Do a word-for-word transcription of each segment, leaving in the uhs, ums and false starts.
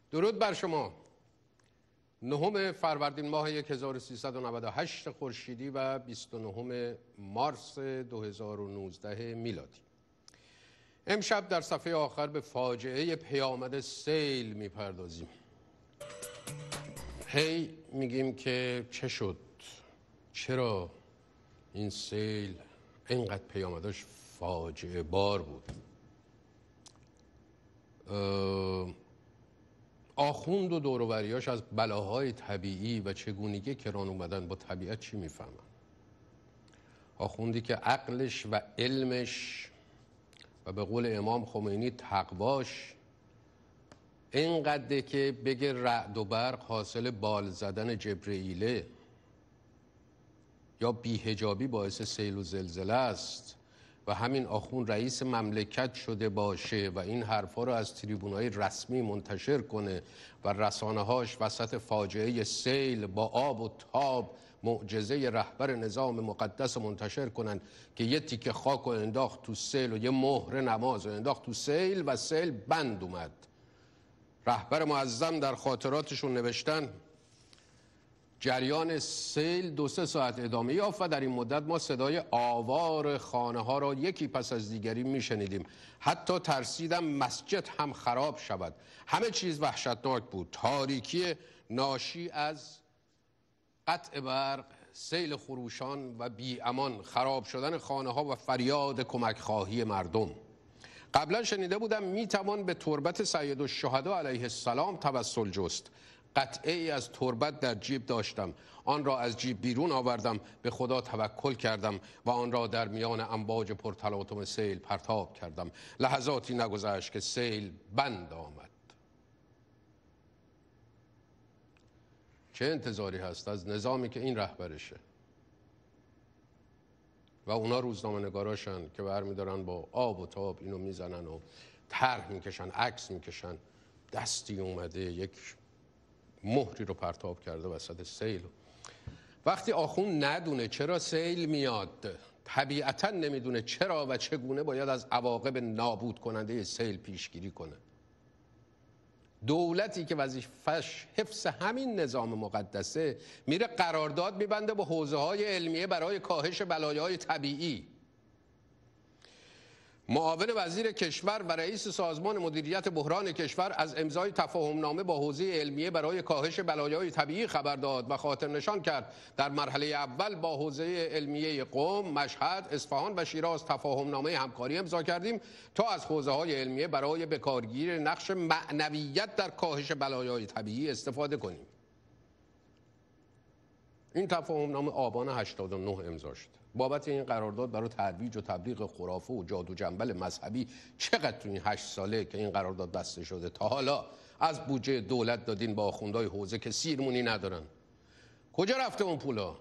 درود بر شما. نهم فروردین ماه هزار و سیصد و نود و هشت خورشیدی و بیست و نهم مارس دو هزار و نوزده میلادی. امشب در صفحه آخر به فاجعه پیامد سیل میپردازیم. هی میگیم که چه شد؟ چرا این سیل اینقدر پیامدش فاجعه بار بود؟ آخوند و دوروبریاش از بلاهای طبیعی و چگونگی کران اومدن با طبیعت چی میفهمن؟ آخوندی که عقلش و علمش و به قول امام خمینی تقواش اینقدره که بگه رعد و برق حاصل بال زدن جبرئیله یا بی‌حجابی باعث سیل و زلزله است و همین آخوند رئیس مملکت شده باشه و این حرفا رو از تریبون‌های رسمی منتشر کنه و رسانه‌هاش وسط فاجعه سیل با آب و تاب معجزه رهبر نظام مقدس منتشر کنن که یه تیکه خاک رو انداخت تو سیل و یه مهر نماز رو انداخت تو سیل و سیل بند اومد. رهبر معظم در خاطراتشون نوشتن جریان سیل دو سه ساعت ادامه یافت و در این مدت ما صدای آوار خانه ها را یکی پس از دیگری میشنیدیم. حتی ترسیدم مسجد هم خراب شود. همه چیز وحشتناک بود. تاریکی ناشی از قطع برق، سیل خروشان و بی امان، خراب شدن خانه ها و فریاد کمک خواهی مردم. قبلا شنیده بودم میتوان به تربت سیدالشهدا علیه السلام توسل جست. قطعه ای از تربت در جیب داشتم، آن را از جیب بیرون آوردم، به خدا توکل کردم و آن را در میان امواج پرتلاطم سیل پرتاب کردم. لحظاتی نگذشت که سیل بند آمد. چه انتظاری هست از نظامی که این رهبرشه و اونا روزنامه نگاراشن که برمیدارن با آب و تاب اینو میزنن و طرح میکشن، عکس میکشن. دستی اومده یک مهری رو پرتاب کرده وسط سیل. وقتی آخوند ندونه چرا سیل میاد، طبیعتا نمیدونه چرا و چگونه باید از عواقب نابود کننده سیل پیشگیری کنه. دولتی که وظیفه‌اش حفظ همین نظام مقدسه میره قرارداد میبنده با حوزه‌های علمیه برای کاهش بلایای طبیعی. معاون وزیر کشور و رئیس سازمان مدیریت بحران کشور از امضای تفاهمنامه با حوزه علمیه برای کاهش بلایای طبیعی خبر داد و خاطر نشان کرد در مرحله اول با حوزه علمیه قم، مشهد، اصفهان و شیراز تفاهمنامه همکاری امضا کردیم تا از حوزه‌های علمیه برای بکارگیری نقش معنویت در کاهش بلایای طبیعی استفاده کنیم. این تفاهمنامه آبان هشتاد و نه امضا شد. بابت این قرارداد برای ترویج و تبلیغ خرافه و جادو جنبل مذهبی چقدر تو این هشت ساله که این قرارداد بسته شده تا حالا از بودجه دولت دادین با آخوندهای حوزه که سیرمونی ندارن؟ کجا رفته اون پولا؟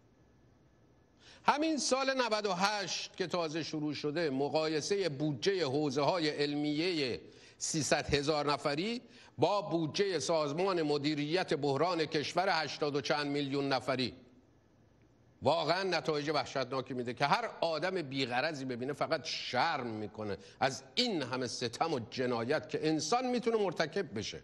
همین سال نود و هشت که تازه شروع شده مقایسه بودجه حوزه های علمیه سیصد هزار نفری با بودجه سازمان مدیریت بحران کشور هشتاد و چند میلیون نفری واقعا نتایج وحشتناکی میده که هر آدم بیغرضی ببینه فقط شرم میکنه از این همه ستم و جنایت که انسان میتونه مرتکب بشه.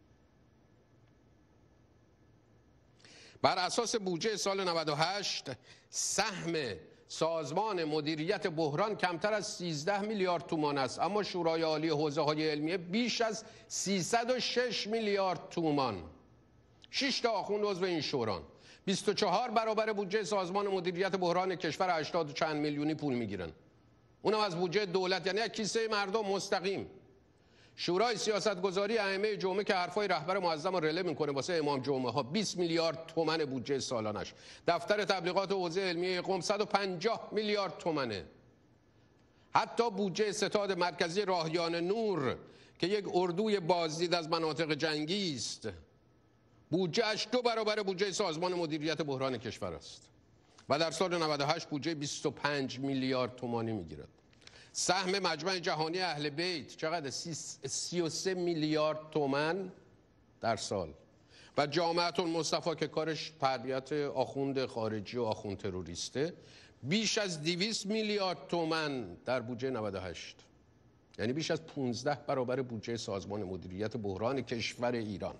بر اساس بودجه سال نود و هشت سهم سازمان مدیریت بحران کمتر از سیزده میلیارد تومان است، اما شورای عالی حوزه های علمیه بیش از سیصد و شش میلیارد تومان. شش تا آخوند عضو این شوران بیست و چهار برابر بودجه سازمان مدیریت بحران کشور هشتاد و چند میلیونی پول میگیرن، اونم از بودجه دولت، یعنی از کیسه مردم مستقیم. شورای سیاستگذاری ائمه جمعه که حرفای رهبر معظم رو رله میکنه واسه امام جمعه ها بیست میلیارد تومن بودجه سالانش. دفتر تبلیغات حوزه علمیه قم صد و پنجاه میلیارد تومنه. حتی بودجه ستاد مرکزی راهیان نور که یک اردوی بازدید از مناطق جنگی است، بودجهش دو برابر بودجه سازمان مدیریت بحران کشور است و در سال نود و هشت بودجه بیست و پنج میلیارد تومانی میگیرد. سهم مجمع جهانی اهل بیت چقدر؟ سی و سه میلیارد تومان در سال. و جامعه المصطفی که کارش تربیت آخوند خارجی و آخوند تروریسته بیش از دویست میلیارد تومان در بودجه نود و هشت. یعنی بیش از پانزده برابر بودجه سازمان مدیریت بحران کشور ایران.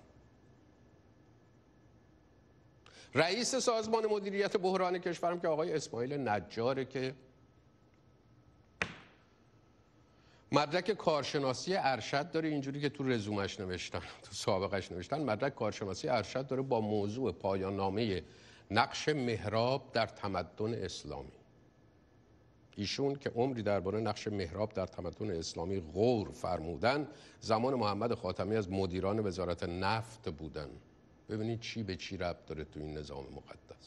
رئیس سازمان مدیریت بحران کشورم که آقای اسماعیل نجاره که مدرک کارشناسی ارشد داره، اینجوری که تو رزومش نوشتن، تو سابقش نوشتن، مدرک کارشناسی ارشد داره با موضوع پایان نامه نقش محراب در تمدن اسلامی. ایشون که عمری درباره نقش محراب در تمدن اسلامی غور فرمودن، زمان محمد خاتمی از مدیران وزارت نفت بودن. ببینید چی به چی ربط داره تو این نظام مقدس.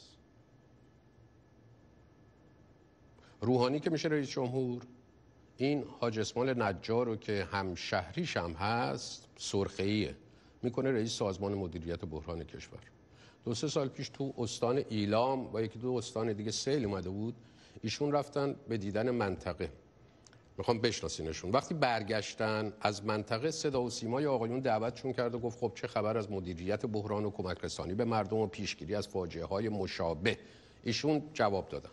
روحانی که میشه رئیس جمهور، این حاج اسماعیل نجار رو که همشهریش هم هست سرخیه میکنه رئیس سازمان مدیریت بحران کشور. دو سه سال پیش تو استان ایلام و یکی دو استان دیگه سیل اومده بود، ایشون رفتن به دیدن منطقه، میخوام بشناسینشون. وقتی برگشتن از منطقه، صدا و سیمای آقایون دعوتشون کرد و گفت خب چه خبر از مدیریت بحران و کمک رسانی به مردم و پیشگیری از فاجعه های مشابه. ایشون جواب دادن: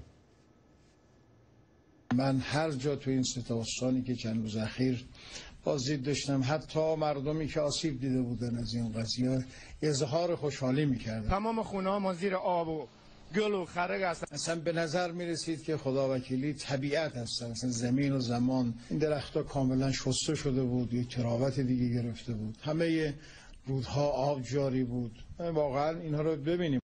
من هر جا تو این سه تا استانی که چند روز اخیر بازدید داشتم، حتی مردمی که آسیب دیده بودن از این قضیه اظهار خوشحالی میکردن. تمام خونه ما زیر آب و گل و خرگ هستن. اصلا به نظر میرسید که خداوکیلی طبیعت هستن، اصلا زمین و زمان، این درختها کاملا شسته شده بود، یه تراوت دیگه گرفته بود، همه رودها آب جاری بود. واقعا اینها رو ببینیم.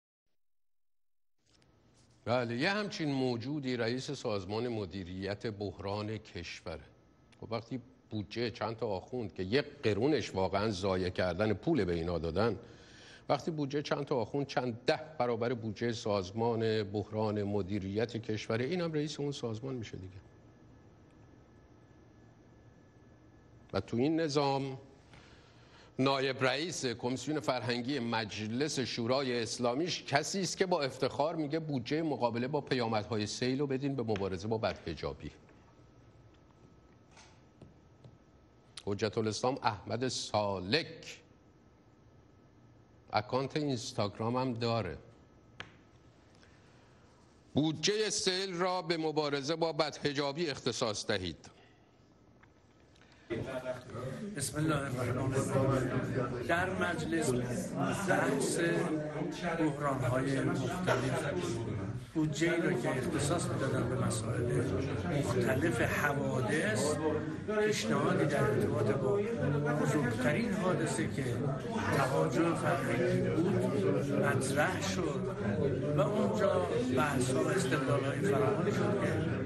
بله، یه همچین موجودی رئیس سازمان مدیریت بحران کشوره. خب وقتی بودجه چند تا آخوند که یک قرونش واقعا ضایع کردن پول به اینا دادن، وقتی بودجه چند تا آخوند چند ده برابر بودجه سازمان بحران مدیریت کشوره، این هم رئیس اون سازمان میشه دیگه. و تو این نظام نایب رئیس کمیسیون فرهنگی مجلس شورای اسلامیش کسی است که با افتخار میگه بودجه مقابله با پیامدهای سیل رو بدین به مبارزه با بدحجابی. حجت الاسلام احمد سالک اکانت اینستاگرام هم داره. بودجه سیل را به مبارزه با بدحجابی اختصاص دهید. بسم الله الرحمن الرحیم. در مجلس بحث بحران‌های مختلف بودجه‌ای را که اختصاص می‌دادن به مسائل مختلف حوادث، پیشنهادی در ارتباط با بزرگترین حادثه که تهاجم فرهنگی بود مطرح شد و اونجا بحث‌ها و استدلال‌های فراوانی شد که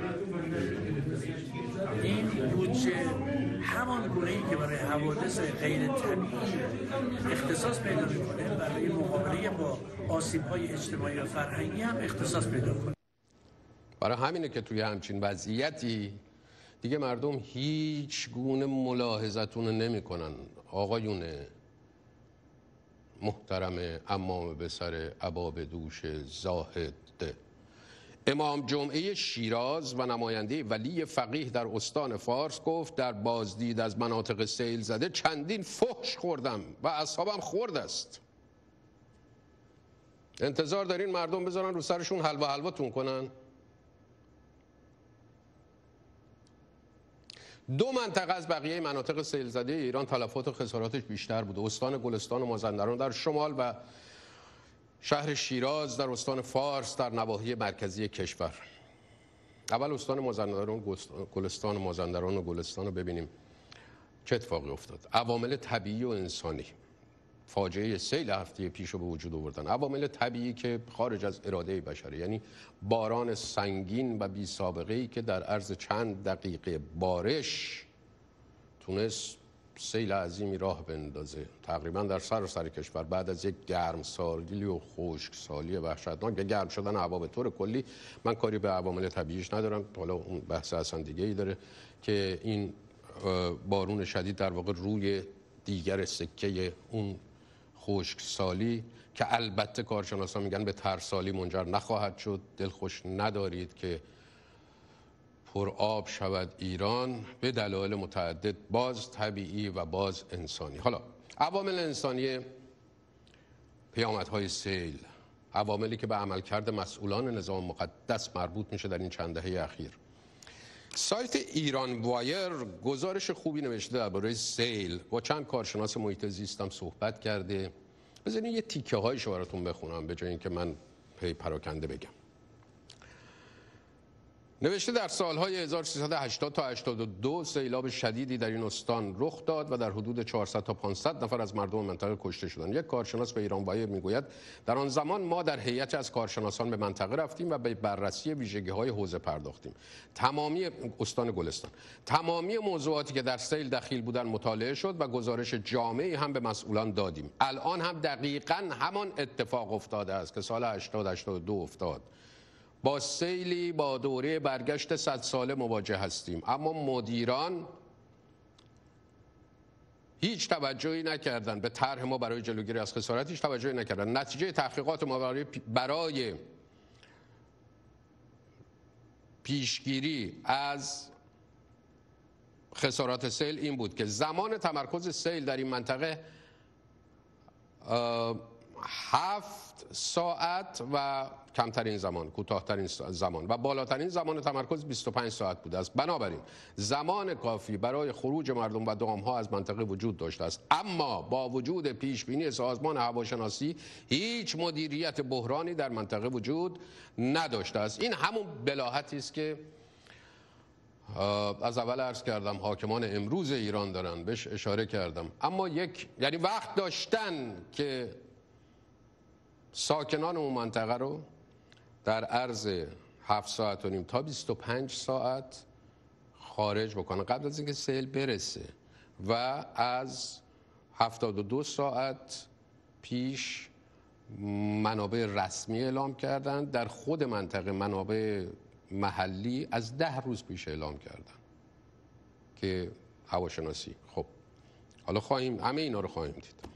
این بودجه همان گونه‌ای که برای حوادث غیر طبیعی اختصاص پیدا می‌کنه، برای مقابله با آسیب‌های اجتماعی و فرهنگی هم اختصاص پیدا کنه. برای همینه که توی همچین وضعیتی دیگه مردم هیچ گونه ملاحظتون نمی‌کنن. آقایون محترم امام به سر عبا به دوش زاهد، امام جمعه شیراز و نماینده ولی فقیه در استان فارس گفت در بازدید از مناطق سیل زده چندین فحش خوردم و اعصابم خورد است. انتظار دارین مردم بذارن رو سرشون حلوا حلواتون کنن؟ دو منطقه از بقیه مناطق سیل زده ایران تلفات و خساراتش بیشتر بود. استان گلستان و مازندران در شمال و شهر شیراز در استان فارس در نواحی مرکزی کشور. اول استان مازندران، گلستان و مازندران و گلستان رو ببینیم چه اتفاقی افتاد. عوامل طبیعی و انسانی، فاجعه سیل هفته پیش رو به وجود آوردن. عوامل طبیعی که خارج از اراده بشره، یعنی باران سنگین و بی سابقه‌ای که در عرض چند دقیقه بارش تونست سیل عظیمی راه بندازه تقریبا در سراسر کشور بعد از یک گرم سالی و خشک سالی وحشتناک. گرم شدن هوا به طور کلی، من کاری به عوامل طبیعیش ندارم، حالا اون بحث اصلا دیگه ای داره که این بارون شدید در واقع روی دیگر سکه اون خشک سالی که البته کارشناسان میگن به ترسالی منجر نخواهد شد. دلخوش ندارید که پر آب شود ایران به دلایل متعدد، باز طبیعی و باز انسانی. حالا عوامل انسانی پیامدهای سیل، عواملی که به عملکرد مسئولان نظام مقدس مربوط میشه در این چند دهه اخیر. سایت ایران وایر گزارش خوبی نوشته درباره سیل، با چند کارشناس محیط زیست هم صحبت کرده. بذارین یه تیکه هایش براتون بخونم به جای اینکه من پی پراکنده بگم. نوشته در سالهای هزار و سیصد و هشتاد تا هشتاد و دو سیلاب شدیدی در این استان رخ داد و در حدود چهارصد تا پانصد نفر از مردم منطقه کشته شدند. یک کارشناس به ایران وایر میگوید در آن زمان ما در هیئت از کارشناسان به منطقه رفتیم و به بررسی ویژگی‌های حوزه پرداختیم. تمامی استان گلستان تمامی موضوعاتی که در سیل دخیل بودند مطالعه شد و گزارش جامعی هم به مسئولان دادیم. الان هم دقیقاً همان اتفاق افتاده است که سال هشتاد هشتاد و دو افتاد. با سیلی با دوره برگشت صد ساله مواجه هستیم، اما مدیران هیچ توجهی نکردن به طرح ما برای جلوگیری از خسارت، هیچ توجهی نکردن. نتیجه تحقیقات ما برای برای پیشگیری از خسارات سیل این بود که زمان تمرکز سیل در این منطقه هفت ساعت و کمترین زمان، کوتاه‌ترین زمان و بالاترین زمان تمرکز بیست و پنج ساعت بوده است. بنابراین زمان کافی برای خروج مردم و دام‌ها از منطقه وجود داشته است. اما با وجود پیشبینی سازمان هواشناسی هیچ مدیریت بحرانی در منطقه وجود نداشته است. این همون بلاهتی است که از اول عرض کردم حاکمان امروز ایران دارن، بهش اشاره کردم. اما یک یعنی وقت داشتن که ساکنان اون منطقه رو در عرض هفت ساعت و نیم تا بیست و پنج ساعت خارج بکنن قبل از اینکه سیل برسه و از هفتاد و دو ساعت پیش منابع رسمی اعلام کردن. در خود منطقه منابع محلی از ده روز پیش اعلام کردن که هواشناسی. خب حالا خواهیم همه اینا رو خواهیم دید.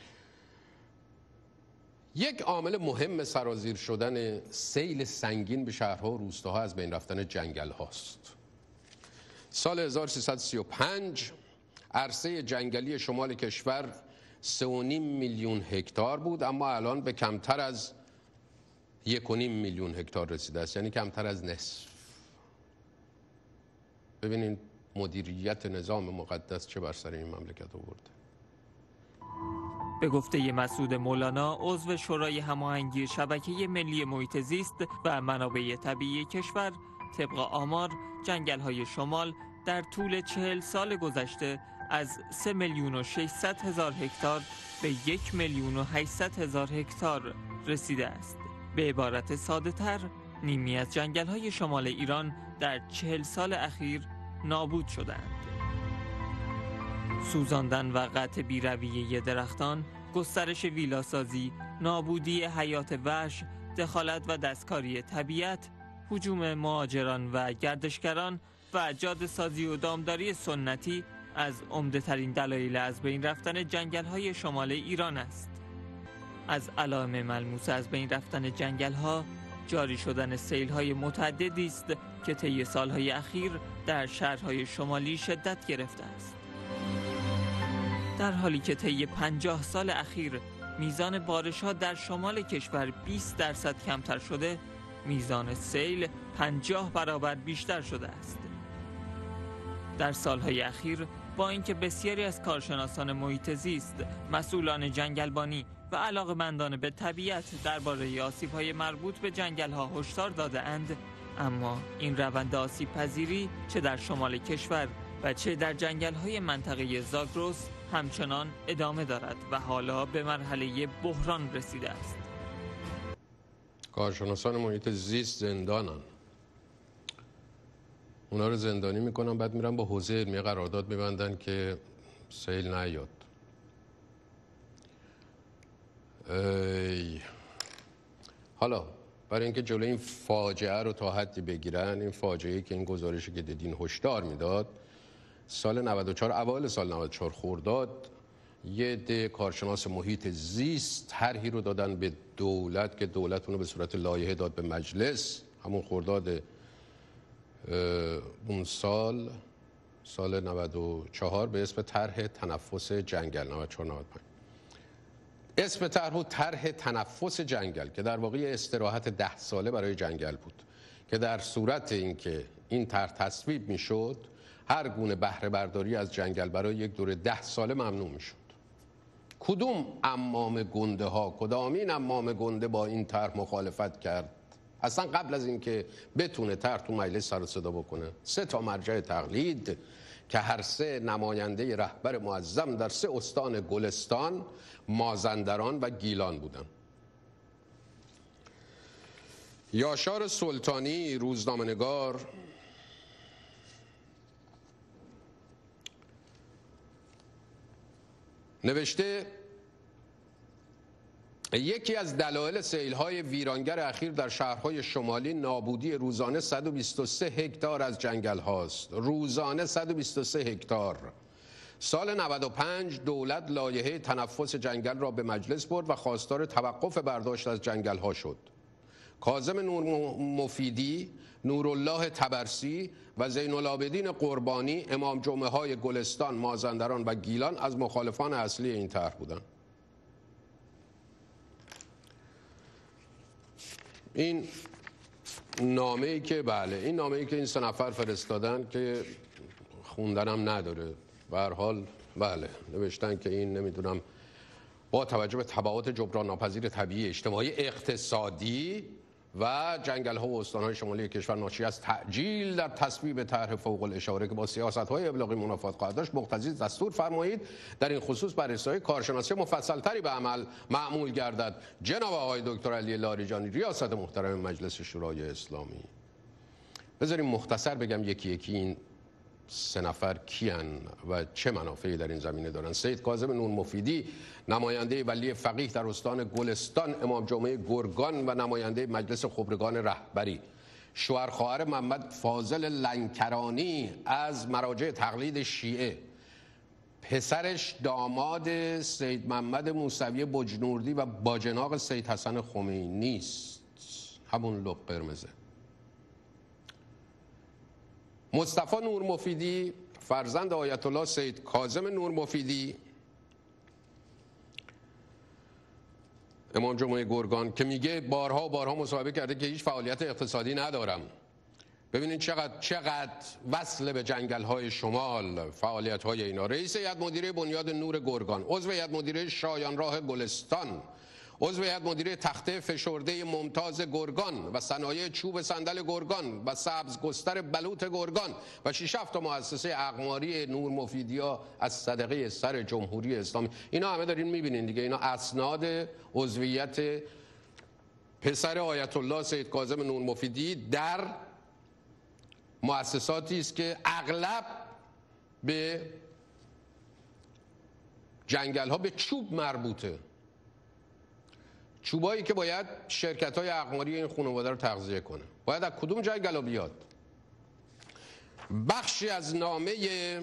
یک عامل مهم سرازیر شدن سیل سنگین به شهرها و روستاها از بین رفتن جنگل هاست. سال هزار و سیصد و سی و پنج عرصه جنگلی شمال کشور سه و نیم میلیون هکتار بود، اما الان به کمتر از یک و نیم میلیون هکتار رسیده است، یعنی کمتر از نصف. ببینید مدیریت نظام مقدس چه بر سر این مملکت آورده. به گفته مسعود مولانا، عضو شورای هماهنگی شبکه ملی محیط زیست و منابع طبیعی کشور، طبق آمار جنگل‌های شمال در طول چهل سال گذشته از سه میلیون و ششصد هزار هکتار به یک میلیون و هشتصد هزار هکتار رسیده است. به عبارت ساده تر، نیمی از جنگل‌های شمال ایران در چهل سال اخیر نابود شدند. سوزاندن و قطع بی‌رویه درختان، گسترش ویلاسازی، نابودی حیات وحش، دخالت و دستکاری طبیعت، هجوم مهاجران و گردشگران و جاده‌سازی و دامداری سنتی از عمده‌ترین دلایل از بین رفتن جنگل‌های شمال ایران است. از علائم ملموس از بین رفتن جنگل‌ها، جاری شدن سیل‌های متعددی است که طی سال‌های اخیر در شهرهای شمالی شدت گرفته است. در حالی که طی پنجاه سال اخیر میزان بارش‌ها در شمال کشور بیست درصد کمتر شده، میزان سیل پنجاه برابر بیشتر شده است. در سالهای اخیر با اینکه بسیاری از کارشناسان محیط زیست، مسئولان جنگلبانی و علاقه‌مندان به طبیعت درباره آسیب‌های مربوط به جنگل‌ها هشدار داده‌اند، اما این روند آسیب‌پذیری چه در شمال کشور و چه در جنگل‌های منطقه زاگرس همچنان ادامه دارد و حالا به مرحله بحران رسیده است. کارشناسان محیط زیست زندانن، اونا رو زندانی میکنن، بعد میرن با حوزه علمی قرارداد میبندن که سیل نیاد. ای. حالا برای اینکه جلوی این فاجعه رو تا حدی بگیرن، این فاجعه‌ای که این گزارشی که دیدین هشدار میداد، سال نود و چهار، اوایل سال نود و چهار خرداد، یه عده کارشناس محیط زیست طرحی رو دادن به دولت که دولت اونو به صورت لایحه داد به مجلس. همون خرداد اون سال سال نود و چهار به اسم طرح تنفس جنگل. نود و چهار نود و پنج اسم طرح بود طرح تنفس جنگل، که در واقع استراحت ده ساله برای جنگل بود، که در صورت اینکه این طرح تصویب میشد، هر گونه بهره برداری از جنگل برای یک دوره ده ساله ممنوع میشد. کدوم عمام گنده ها، کدامین عمام گنده با این طرح مخالفت کرد؟ اصلا قبل از اینکه بتونه طرح تو مجلس سر و صدا بکنه، سه تا مرجع تقلید که هر سه نماینده رهبر معظم در سه استان گلستان، مازندران و گیلان بودن. یاشار سلطانی روزنامه‌نگار نوشته یکی از دلایل سیل‌های ویرانگر اخیر در شهرهای شمالی نابودی روزانه صد و بیست و سه هکتار از جنگل هاست. روزانه صد و بیست و سه هکتار. سال نود و پنج دولت لایحه تنفس جنگل را به مجلس برد و خواستار توقف برداشت از جنگل ها شد. کاظم نور مفیدی، نورالله طبرسی و زین العابدین قربانی، امام جمعه های گلستان، مازندران و گیلان از مخالفان اصلی این طرح بودند. این نامه‌ای که بله این نامه‌ای که این سه نفر فرستادن که خوندنم نداره، به هر حال بله نوشتن که این نمیدونم با توجه به تبعات جبران ناپذیر طبیعی، اجتماعی، اقتصادی و جنگل‌ها و استان‌های شمالی کشور ناشی از تعجیل در تصویب طرح فوق الاشاره که با سیاست‌های ابلاغی منافات خواهد داشت، مقتضی دستور فرمایید در این خصوص بررسی کارشناسی مفصل‌تری به عمل معمول گردد. جناب آقای دکتر علی لاریجانی، ریاست محترم مجلس شورای اسلامی، بذاریم مختصر بگم یکی یکی این سه نفر کیان و چه منافعی در این زمینه دارن. سید کاظم نور مفیدی، نماینده ولی فقیه در استان گلستان، امام جمعه گرگان و نماینده مجلس خبرگان رهبری. شوهر خواهر محمد فاضل لنکرانی از مراجع تقلید شیعه. پسرش داماد سید محمد موسوی بجنوردی و باجناق سید حسن خمینی است، همون لب قرمزه. مصطفی نور مفیدی، فرزند آیت الله سید کاظم نور مفیدی، امام جمعه گرگان، که میگه بارها و بارها مصاحبه کرده که هیچ فعالیت اقتصادی ندارم. ببینید چقدر چقدر وصل به جنگل‌های شمال فعالیت‌های اینا. رئیس هیئت مدیره بنیاد نور گرگان، عضو هیئت مدیره شایان راه گلستان، عضو هیئت مدیره تخته فشرده ممتاز گرگان و صنایع چوب صندل گرگان و سبز گستر بلوط گرگان و شش هفت مؤسسه اقماری نور مفیدیا از صدقه سر جمهوری اسلامی. اینا همه دارین میبینین دیگه، اینا اسناد عضویت پسر آیت الله سید کاظم نور مفیدی در مؤسساتی است که اغلب به جنگل ها به چوب مربوطه، چوبایی که باید شرکت های اقماری این خانواده رو تغذیه کنه. باید از کدوم جنگل ها بیاد؟ بخشی از نامه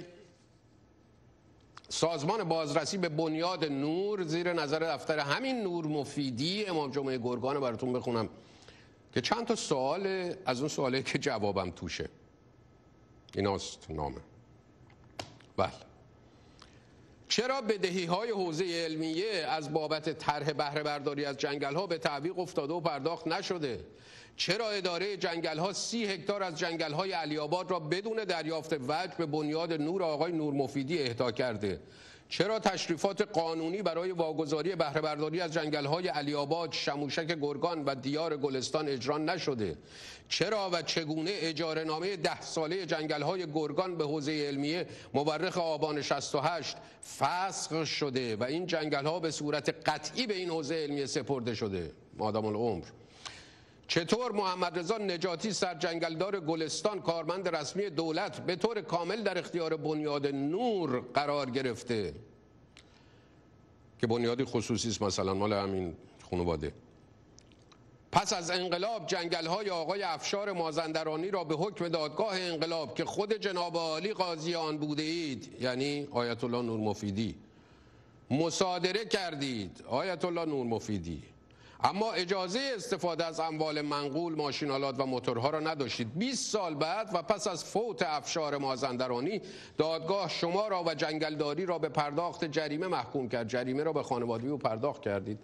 سازمان بازرسی به بنیاد نور زیر نظر دفتر همین نور مفیدی، امام جمعه گرگان، براتون بخونم که چند تا سوال از اون سوالی که جوابم توشه. ایناست نامه. بله. چرا بدهی‌های حوزه علمیه از بابت طرح بهره برداری از جنگل‌ها به تعویق افتاده و پرداخت نشده؟ چرا اداره جنگل‌ها سی هکتار از جنگل‌های علی آباد را بدون دریافت وجه به بنیاد نور آقای نور مفیدی اهدا کرده؟ چرا تشریفات قانونی برای واگذاری بهره برداری از جنگل‌های علی آباد، شموشک گرگان و دیار گلستان اجرا نشده؟ چرا و چگونه اجاره‌نامه ده ساله جنگل‌های گرگان به حوزه علمیه مورخ آبان شصت و هشت فسخ شده و این جنگل‌ها به صورت قطعی به این حوزه علمیه سپرده شده؟ مادام العمر. چطور محمد رضا نجاتی سرجنگلدار گلستان، کارمند رسمی دولت، به طور کامل در اختیار بنیاد نور قرار گرفته که بنیادی خصوصی است، مثلا مال همین خانواده؟ پس از انقلاب جنگل‌های آقای افشار مازندرانی را به حکم دادگاه انقلاب که خود جناب عالی قاضی آن بوده اید، یعنی آیت الله نور مفیدی، مصادره کردید. آیت الله نور مفیدی، اما اجازه استفاده از اموال منقول، ماشینالات و موتورها را نداشتید. بیست سال بعد و پس از فوت افشار مازندرانی، دادگاه شما را و جنگلداری را به پرداخت جریمه محکوم کرد. جریمه را به خانواده او پرداخت کردید.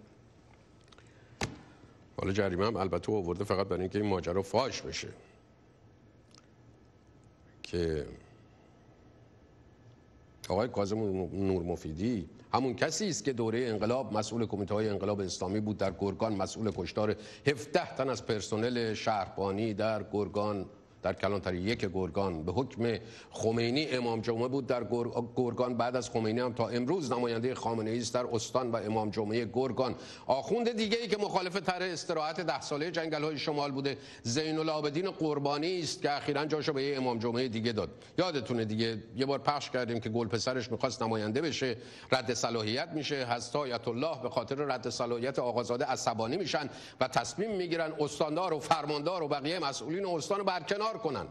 حالا جریمه هم البته آورده فقط برای اینکه این ماجرا فاش بشه. که آقای کاظم نورمفیدی همون کسی است که دوره انقلاب مسئول کمیته های انقلاب اسلامی بود در گرگان، مسئول کشتار هفده تن از پرسنل شهربانی در گرگان، در کلانتری یک گرگان به حکم خمینی امام جمعه بود در گرگان. بعد از خمینی هم تا امروز نماینده خامنه‌ای است در استان و امام جمعه گرگان. آخوند دیگه ای که مخالف طرح استراحت ده ساله جنگل‌های شمال بوده زین العابدین قربانی است که اخیراً جاشو به یه امام جمعه دیگه داد. یادتونه دیگه یه بار پخش کردیم که گل پسرش می‌خواست نماینده بشه، رد صلاحیت میشه، حضرت آیت الله به خاطر رد صلاحیت آقازاده عصبانی میشن و تصمیم میگیرن استاندار و فرماندار و بقیه مسئولین استان رو برکنار کنن.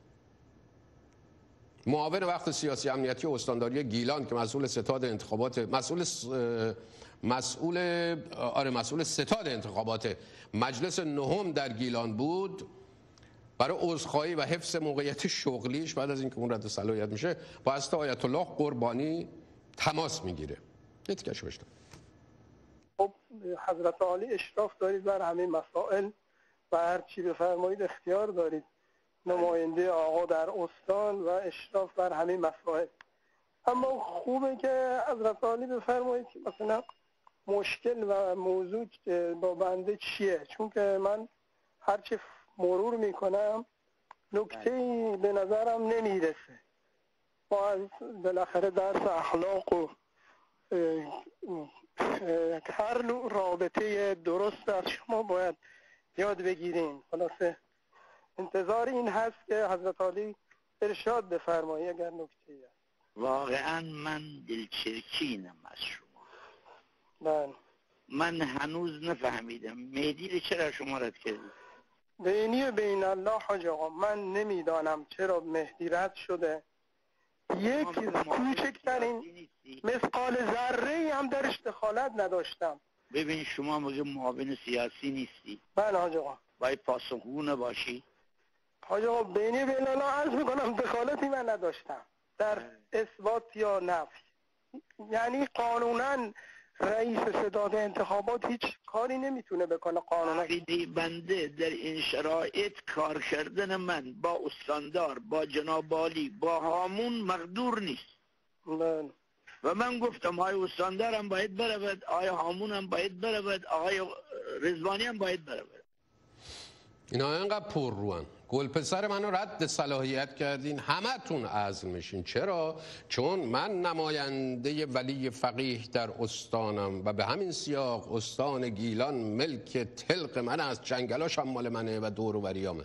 معاون وقت سیاسی امنیتی و استانداری گیلان که مسئول ستاد انتخابات مسئول مسئول آره مسئول ستاد انتخابات مجلس نهم در گیلان بود، برای عذرخواهی و حفظ موقعیت شغلیش بعد از اینکه اون رد صلاحیت میشه با حضرت آیت الله قربانی تماس میگیره. یه تیکش بشتم. خب حضرت عالی اشراف دارید بر همه مسائل و هر چی بفرمایید اختیار دارید، نماینده آقا در استان و اشراف بر همه مسائل. اما خوبه که حضرت عالی بفرمایید که مثلا مشکل و موضوع با بنده چیه، چون که من هرچی مرور میکنم نکته‌ای به نظرم نمیرسه. ما از بالاخره درس اخلاق و هر نوع رابطه درست از شما باید یاد بگیریم. خلاصه انتظار این هست که حضرت عالی ارشاد بفرمایی اگر نکته‌ای هست. واقعا من دلچرکینم از شما. بله. من هنوز نفهمیدم مهدی چرا شما رد کردید؟ بینی و بین الله حاج آقا من نمیدانم چرا مهدی رد شده. یک کوچکترین مثقال ذره هم درش دخالت نداشتم. ببین شما مگه معاون سیاسی نیستی؟ بله حاج آقا. باید پاسخگو باشی. حاج آقا بینی بین الله عرض میکنم دخالتی من نداشتم در اثبات یا نفی. یعنی قانونا رئیس ستاد انتخابات هیچ کاری نمیتونه بکنه قانونا. عقیده بنده در این شرایط کار کردن من با استاندار، با جناب عالی، با هامون مقدور نیست. بله. و من گفتم آقای استاندار هم باید برود، آقای هامون هم باید برود، آقای رضوانی هم باید برود. اینا اینقدر پر روان. گل پسر منو رد صلاحیت کردین، همه تون عزل میشین. چرا؟ چون من نماینده ولی فقیه در استانم و به همین سیاق استان گیلان ملک تلق من است، جنگلاش هم مال منه و دور و بریامه.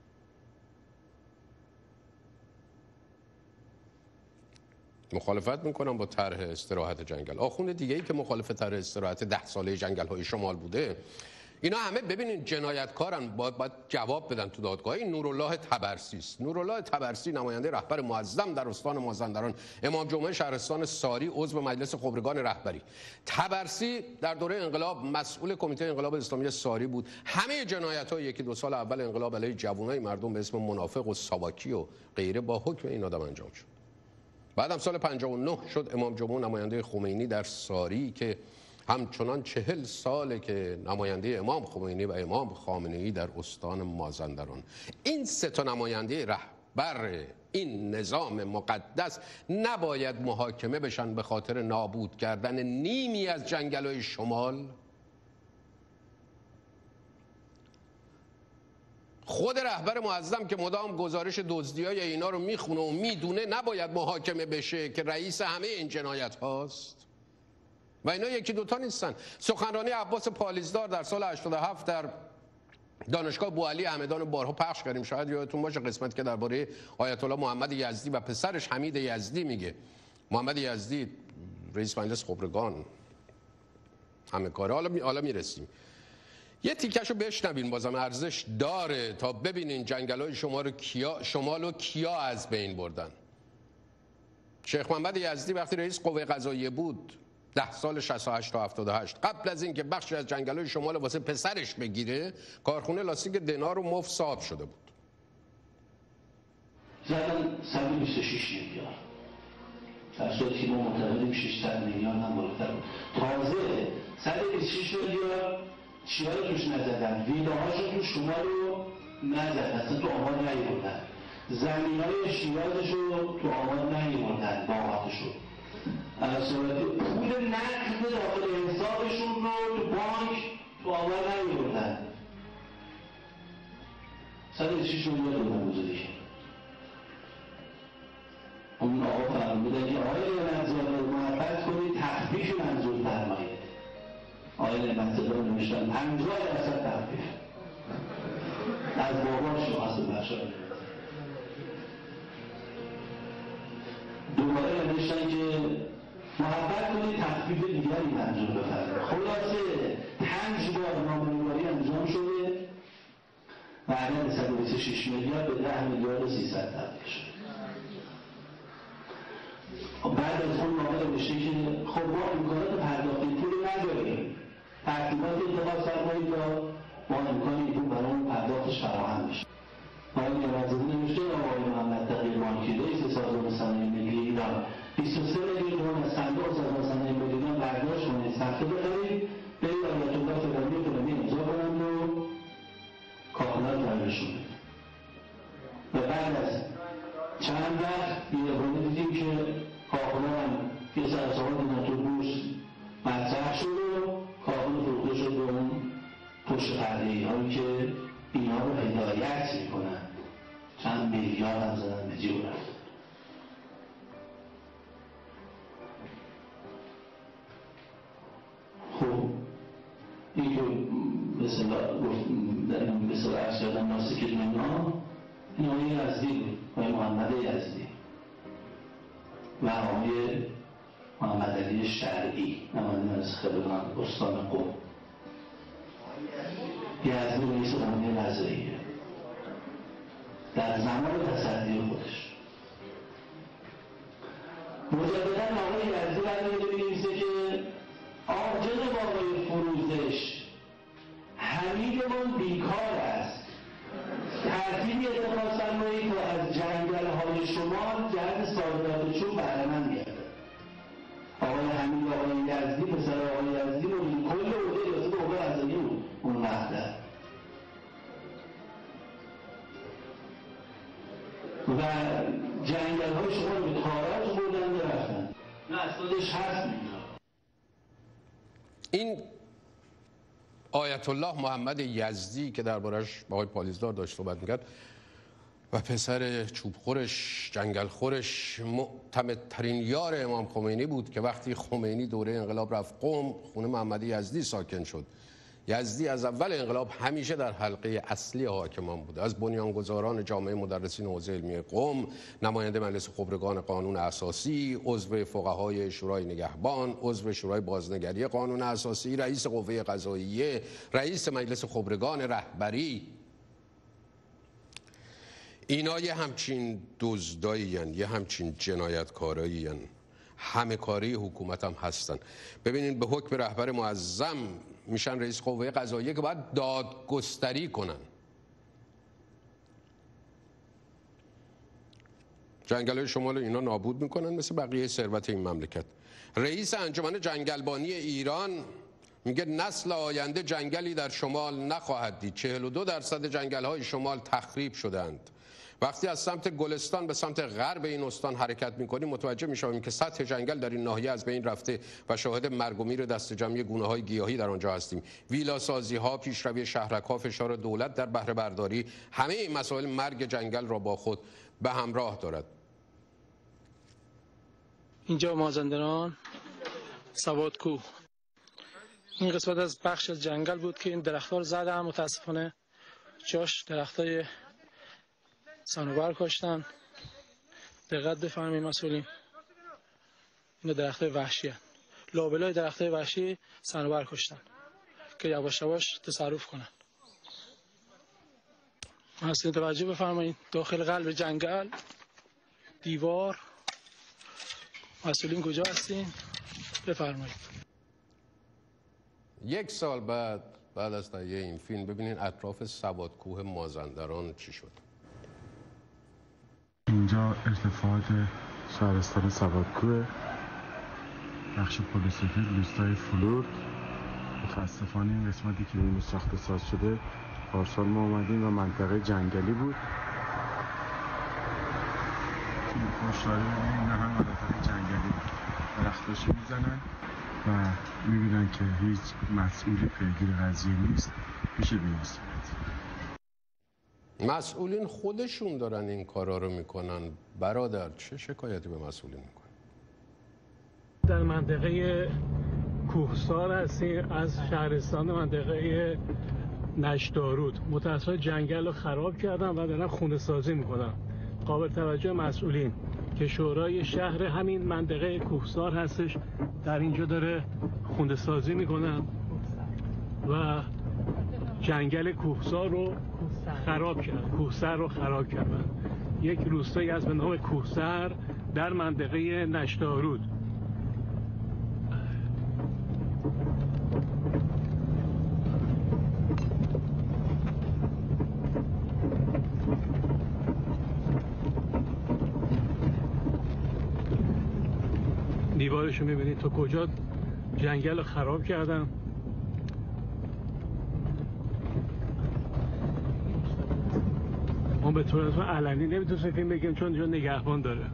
مخالفت میکنم با طرح استراحت جنگل. آخوند دیگه ای که مخالف طرح استراحت ده ساله جنگل های شمال بوده، اینا همه ببینین جنایتکارن، باید, باید جواب بدن تو دادگاه. این نورالله طبرسی است. نورالله طبرسی نماینده رهبر معظم در استان مازندران، امام جمعه شهرستان ساری، عضو مجلس خبرگان رهبری. طبرسی در دوره انقلاب مسئول کمیته انقلاب اسلامی ساری بود. همه جنایت‌های یکی دو سال اول انقلاب علیه جوانای مردم به اسم منافق و ساواکی و غیره با حکم این آدم انجام شد. بعدم سال پنجاه و نه شد امام جمعه نماینده خمینی در ساری که همچنان چهل ساله که نماینده امام خمینی و امام خامنه‌ای در استان مازندران. این سه تا نماینده رهبر این نظام مقدس نباید محاکمه بشن به خاطر نابود کردن نیمی از جنگل‌های شمال؟ خود رهبر معظم که مدام گزارش دزدی‌های اینا رو میخونه و میدونه نباید محاکمه بشه که رئیس همه این جنایت هاست؟ و اینا یکی دوتا نیستن. سخنرانی عباس پالیزدار در سال هشتاد و هفت در دانشگاه بوعلی همدان بارها پخش کردیم، شاید یادتون باشه، قسمت که درباره آیت الله محمد یزدی و پسرش حمید یزدی میگه. محمد یزدی رئیس مجلس خبرگان همه کاره. حالا حالا میرسیم. یه تیکشو بشنوین، بازم ارزش داره تا ببینین جنگل‌های شما رو کیا شمال رو کیا از بین بردن. شیخ محمد یزدی وقتی رئیس قوه قضاییه بود ده سال شصت و هشت تا هفتاد و هشت، قبل از اینکه بخشی از جنگل‌های شمال واسه پسرش بگیره، کارخونه لاستیک دنار و مفت صاحب شده بود. زدن صد و بیست و شش میلیارد، در صورتی که ما معتقدیم ششصد میلیارد هم بالاتر بود. تازه صد و بیست و شش میلیارد چیا رو توش نزدن؟ ویلاهاشو تو شمال رو نزدن، اصلا تو آمار نیاوردن. زمینای شیرازش رو تو آباد نیوردن، باغاتش رو از صورت پول نقد داخل حسابشون رو تو بانک تو آباد نیوردن. صد و شیش میلیارد دادن بزرگی. اون آقا فرمودن که آقای نعمت‌زاده محبت کنید تخفیف منظور فرمایید. آقای نعمت‌زاده رو نوشتن پنجاه درصد تخفیف از باباش واسه بخشایید. دوباره نوشتن که محبت کنید تخفیف دیگری منظور بفرمایید. خلاصه پنج بار نامه‌نگاری انجام شده و عدد صد و بیست و شش میلیارد به ده میلیارد و سیصد تبدیل شد. بعد از اون نامه نوشته که خب ما امکانات پرداخت پول نداریم، ترتیبات اتخاذ فرمایید تا ما امکان این پول برای پرداختش فراهم بشه. آقای نعمت‌زاده نوشته آقای محمد تقی بانکی رئیس سازمان صنایع ملی ایران بیست و سه میلیون تومان از صندوق سازمان صنایع ملی ایران برداشت کنید، صفحه بخرید، برید آیت الله فلانی فلانی امضا کنند و کاغذات برشون بدید. و بعد از چند وقت یه بانه دیدیم که کاغذات هم یه سرسامات اینا تو بورس مطرح شد و کاغذات فروخته شد به اون پشت پرده‌ای هایی که اینا رو هدایت میکنن. چند میلیارد هم زدن به جیب رفت. خب این که مثلا مثلا عرض کردم ناسک دنیا این آقای یزدی بود، آقای محمد یزدی و آقای محمد علی شرعی نماینده از خبرگان استان قم. یزدی رئیس قومی نظریه در زمان تصدی خودش مجددا آقای یزدی برمی‌گرده می‌نویسه که عاجز آقای فروزش حمیدمان بیکار است، ترتیبی اتخاذ فرمایید تا از جنگل‌های شمال جهت صادرات چوب بهره مند گردد. آقای حمید آقای یزدی پسر آقای یزدی رو کل عهده ریاست قوه قضاییه بود اون مقطع و جنگل‌های شمال به تاراج بردن و رفتن. نه اسنادش هست میگه. این آیت الله محمد یزدی که دربارش با آقای پالیزدار داشت صحبت میکرد و پسر چوبخورش جنگلخورش معتمدترین یار امام خمینی بود که وقتی خمینی دوره انقلاب رفت قم خونه محمد یزدی ساکن شد. یزدی از اول انقلاب همیشه در حلقه اصلی حاکمان بوده، از بنیانگذاران جامعه مدرسین حوزه علمی قم، نماینده مجلس خبرگان قانون اساسی، عضو فقهای شورای نگهبان، عضو شورای بازنگری قانون اساسی، رئیس قوه قضاییه، رئیس مجلس خبرگان رهبری. اینا یه همچین دزدایی هن، یه همچین جنایتکارایی هن. همه کاری حکومت هم هستن. ببینید به حکم رهبر معظم میشن رئیس قوه قضاییه که باید دادگستری کنن. جنگل‌های شمال اینا نابود میکنن مثل بقیه ثروت این مملکت. رئیس انجمن جنگلبانی ایران میگه نسل آینده جنگلی در شمال نخواهد دید. چهل و دو درصد جنگل‌های شمال تخریب شدند. وقتی از سمت گلستان به سمت غرب این استان حرکت میکنیم متوجه میشویم که سطح جنگل در این ناحیه از بین رفته و شاهد مرگ و میر دست جمعی گونه‌های گیاهی در آنجا هستیم. ویلاسازی ها، پیشروی شهرک ها، فشار دولت در بهره برداری، همه این مسائل مرگ جنگل را با خود به همراه دارد. اینجا مازندران سوادکو، این قسمت از بخش از جنگل بود که این درخت‌ها رو زدن. متاسفانه جاش درختای صنوبر کاشتن. دقت بفرمایید مسئولین، این درختای وحشی هستند. لابلای درختای وحشی صنوبر کاشتن که یواش یواش تصرف کنن. مسئولین توجه بفرمایید، داخل قلب جنگل دیوار. مسئولین کجا هستین؟ بفرمایید. یک سال بعد بعد از تهیه این فیلم ببینین اطراف سوادکوه مازندران چی شد. اینجا ارتفاعات شهرستان سوادکوه، بخش پلیسفید روستای فلورد. متاسفانه این قسمتی که این ساخته ساز شده پارسال ما اومدیم و منطقه جنگلی بود. مشاهده می‌بینید اینا هم مناطق جنگلی درختاشو میزنن و می‌بینن که هیچ مسئولی پیگیر قضیه نیست. میشه به این صورت مسئولین خودشون دارن این کارا رو میکنن. برادر چه شکایتی به مسئولین میکنن؟ در منطقه کوهسار هستیم، از شهرستان منطقه نشتارود. متأسفانه جنگل رو خراب کردن و دارن خونه سازی میکنن. قابل توجه مسئولین که شورای شهر همین منطقه کوهسار هستش در اینجا داره خونه سازی میکنن و جنگل کوهسار رو خراب کردن، کوهسر رو خراب کردن. یک روستایی از به نام کوهسر در منطقه نشتارود. دیوارشو میبینید تا کجا جنگل رو خراب کردن. ما به طور علنی نمیتونیم فیلم بگیم چون اینجا نگهبان داره.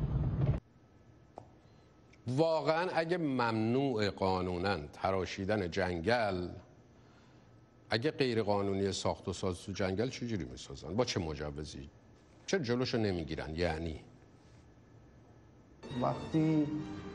واقعا اگه ممنوع قانونا تراشیدن جنگل، اگه غیر قانونی ساخت و ساز تو جنگل چجوری میسازن؟ با چه مجوزی؟ چه جلوشو نمیگیرن؟ یعنی وقتی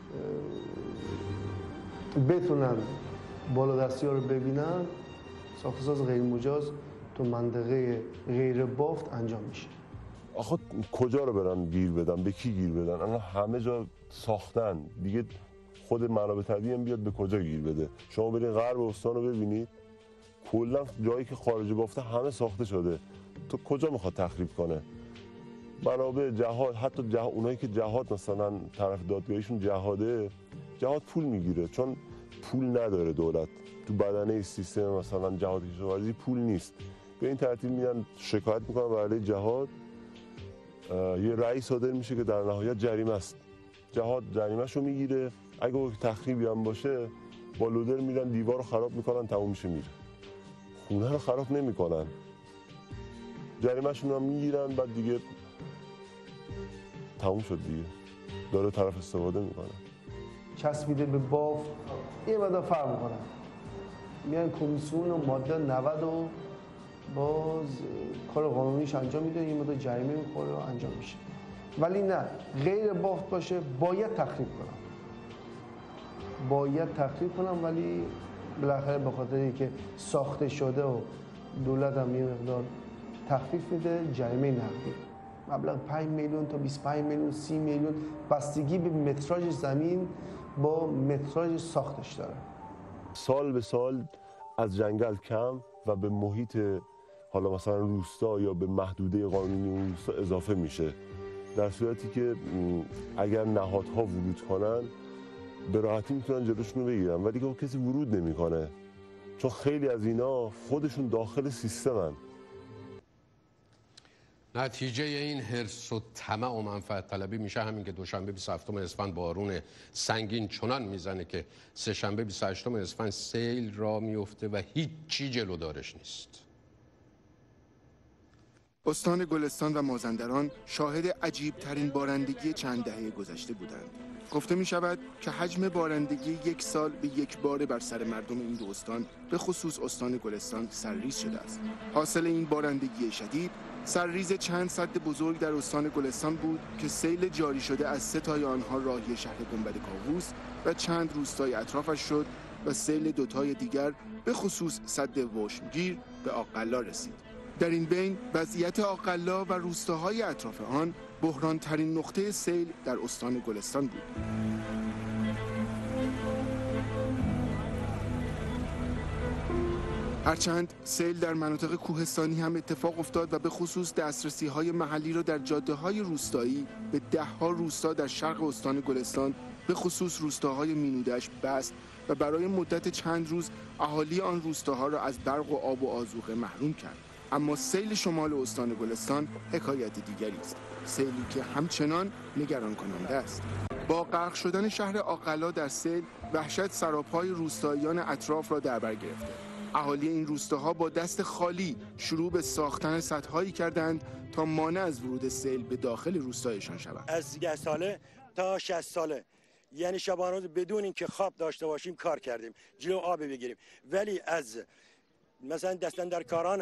بتونن بالادستی ها رو ببینن، ساخت و ساز غیر مجاز تو منطقه غیر بافت انجام میشه. آخه کجا رو برن گیر بدن؟ به کی گیر بدن؟ الان همه جا ساختن دیگه، خود منابع طبیعی هم بیاد به کجا گیر بده؟ شما برید غرب استان رو ببینید، کلا جایی که خارج بافته همه ساخته شده. تو کجا میخواد تخریب کنه؟ منابع جهاد، حتی جهاد، اونایی که جهاد مثلا طرف دادگاهیشون جهاده، جهاد پول میگیره چون پول نداره دولت تو بدنه سیستم مثلا جهاد کشاورزی پول نیست. به این ترتیب میان شکایت میکنن برای علیه جهاد، یه رأی صادر میشه که در نهایت جریمه است. جهاد جریمه‌ش رو میگیره، اگه تخریبی هم باشه با لودر میرن دیوار رو خراب میکنن، تموم میشه میره. خونه رو خراب نمیکنن، جریمه‌شون هم میگیرن، بعد دیگه تموم شد دیگه، داره طرف استفاده میکنه. چسبیده به بافت یه مقدار فرق میکنن، میان کمیسیون و ماده نود و باز کار قانونیش انجام میده، یه مقدار جریمه میخوره و انجام میشه. ولی نه، غیر بافت باشه باید تخریب کنم، باید تخریب کنم، ولی بالاخره به خاطر اینکه ساخته شده و دولت هم یه مقدار تخفیف میده، جریمه نقدی مبلغ پنج میلیون تا بیست و پنج میلیون، سی میلیون، بستگی به متراژ زمین با متراژ ساختش داره. سال به سال از جنگل کم و به محیط حالا مثلا روستا یا به محدوده قانونی اون روستا اضافه میشه، در صورتی که اگر نهادها ورود کنن به راحتی میتونن جلوشون رو بگیرن، ولی که کسی ورود نمیکنه چون خیلی از اینا خودشون داخل سیستمن. نتیجه این حرص و طمع و منفعت طلبی میشه همین که دوشنبه بیست و هفتم اسفند بارون سنگین چنان میزنه که سه‌شنبه بیست و هشتم اسفند سیل را میفته و هیچی جلودارش نیست. استان گلستان و مازندران شاهد عجیب ترین بارندگی چند دهه گذشته بودند. گفته می شود که حجم بارندگی یک سال به یک باره بر سر مردم این دو استان، به خصوص استان گلستان، سرریز شده است. حاصل این بارندگی شدید سرریز چند سد بزرگ در استان گلستان بود که سیل جاری شده از سه تای آنها راهی شهر گنبد کاووس و چند روستای اطرافش شد و سیل دوتای دیگر به خصوص سد وشمگیر به آق‌قلا رسید. در این بین وضعیت آق‌قلا و روستاهای اطراف آن بحران ترین نقطه سیل در استان گلستان بود. هرچند سیل در مناطق کوهستانی هم اتفاق افتاد و به خصوص دسترسی‌های محلی را در جاده‌های روستایی به ده‌ها روستا در شرق استان گلستان به خصوص روستاهای مینودش بست و برای مدت چند روز اهالی آن روستاها را از برق و آب و آذوقه محروم کرد. اما سیل شمال استان گلستان حکایت دیگری است، سیلی که همچنان نگران کننده است. با غرق شدن شهر آق‌قلا در سیل، وحشت سراپای روستاییان اطراف را در بر گرفته. اهالی این روستاها با دست خالی شروع به ساختن سدهایی کردند تا مانع از ورود سیل به داخل روستایشان شود. از ده ساله تا شصت ساله یعنی شبانه روز بدون اینکه خواب داشته باشیم کار کردیم، جلو آب بگیریم. ولی از مثلا دستاندرکاران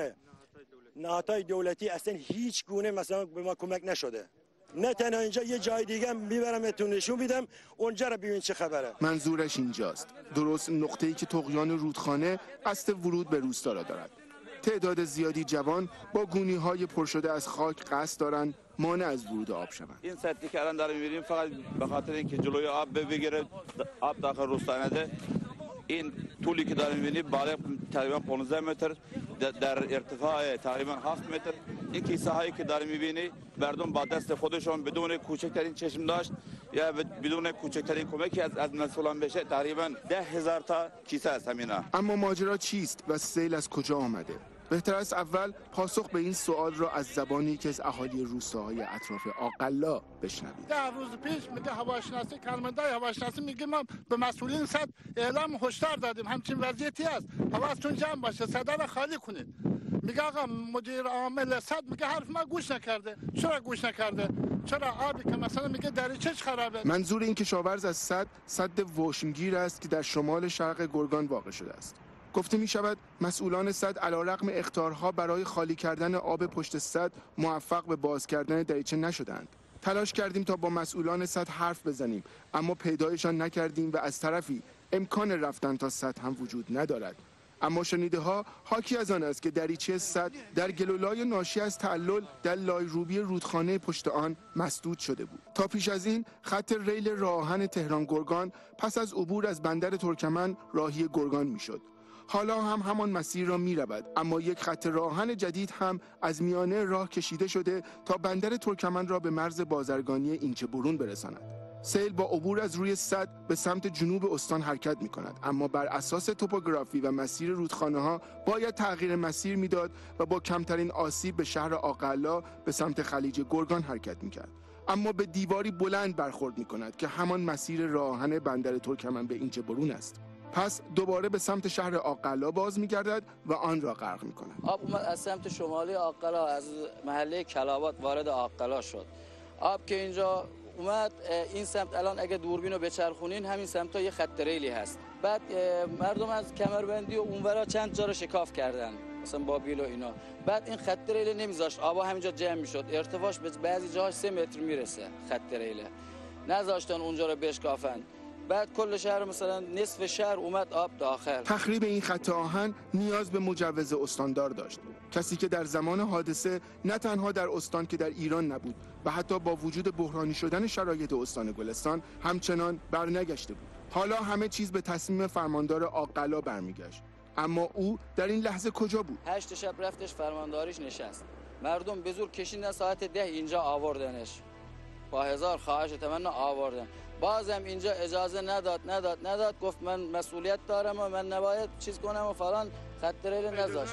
نهادهای دولتی اصلا هیچ گونه مثلا به ما کمک نشده. نه تنها اینجا، یه جای دیگه میبرمتون نشون میدم، اونجا رو ببین چه خبره. منظورش اینجاست، درست نقطه‌ای که طغیان رودخانه قصد ورود به روستا را دارد. تعداد زیادی جوان با گونی‌های پر شده از خاک قصد دارند مانع از ورود آب شوند. این سدی که الان داریم می‌بینیم فقط به خاطر اینکه جلوی آب بگیره، آب داخل روستا نده. این طولی که داریم می‌بینیم بالای تقریبا پانزده متر در ارتفاع تقریبا هفت متر. این کیسه هایی که داریم می‌بینی مردم با دست خودشون بدون کوچکترین چشم داشت یا بدون کوچکترین کمکی از از مسئولان بشه تقریبا ده هزار تا کیسه است همینا. اما ماجرا چیست و سیل از کجا آمده؟ بهتر است اول پاسخ به این سوال را از زبانی که از اهالی روستاهای اطراف آقلا بشنوید. ده روز پیش میگه هواشناسی کارمندای هواشناسی میگه ما به مسئولین صد اعلام هشدار دادیم همچین وضعیتی است، حواستون جمع باشه، صدا را خالی کنید. میگه آقا مدیر عامل صد میگه حرف ما گوش نکرده. چرا گوش نکرده؟ چرا آبی که مثلا میگه دریچه‌اش خرابه. منظور این کشاورز از صد صد واشمگیر است که در شمال شرق گرگان واقع شده است. گفته می شود مسئولان صد علیرغم اخطارها برای خالی کردن آب پشت صد موفق به باز کردن دریچه نشدند. تلاش کردیم تا با مسئولان صد حرف بزنیم اما پیدایشان نکردیم و از طرفی امکان رفتن تا صد هم وجود ندارد. اما شنیده ها حاکی از آن است که دریچه صد در گلولای ناشی از تعلل در لایروبی رودخانه پشت آن مسدود شده بود. تا پیش از این خط ریل راه آهن تهران گرگان پس از عبور از بندر ترکمن راهی گرگان میشد. حالا هم همان مسیر را می رود، اما یک خط راه آهن جدید هم از میانه راه کشیده شده تا بندر ترکمن را به مرز بازرگانی اینچه برون برساند. سیل با عبور از روی سد به سمت جنوب استان حرکت می کند، اما بر اساس توپوگرافی و مسیر رودخانه ها باید تغییر مسیر میداد و با کمترین آسیب به شهر آقلا به سمت خلیج گرگان حرکت می کرد. اما به دیواری بلند برخورد می کند که همان مسیر راه آهن بندر ترکمن به اینچه برون است. پس دوباره به سمت شهر آقلا باز می‌گردد و آن را غرق می‌کند. آب اومد از سمت شمالی آقلا، از محله کلابات وارد آقلا شد. آب که اینجا اومد این سمت، الان اگه دوربین رو بچرخونین همین سمت‌ها یه خط ریلی هست. بعد مردم از کمربندی و اونورا چند جا رو شکاف کردن، مثلا با بیل و اینا. بعد این خط ریل نمیذاشت آبا همینجا جمع میشد، ارتفاعش به بعضی جاها سه متر میرسه. خط ریل نذاشتن اونجا رو بشکافن. بعد کل شهر مثلا نصف شهر اومد آب داخل. تخریب این خط آهن نیاز به مجوز استاندار داشت، کسی که در زمان حادثه نه تنها در استان که در ایران نبود و حتی با وجود بحرانی شدن شرایط استان گلستان همچنان برنگشته بود. حالا همه چیز به تصمیم فرماندار آقلا برمیگشت، اما او در این لحظه کجا بود؟ هشت شب رفتش فرمانداریش نشست، مردم به زور کشیدن، ساعت ده اینجا آوردنش، با هزار خواهش و تمنا آوردن. بازم اینجا اجازه نداد نداد نداد گفت من مسئولیت دارم و من نباید چیز کنم و فلان. خط ریل نذاشت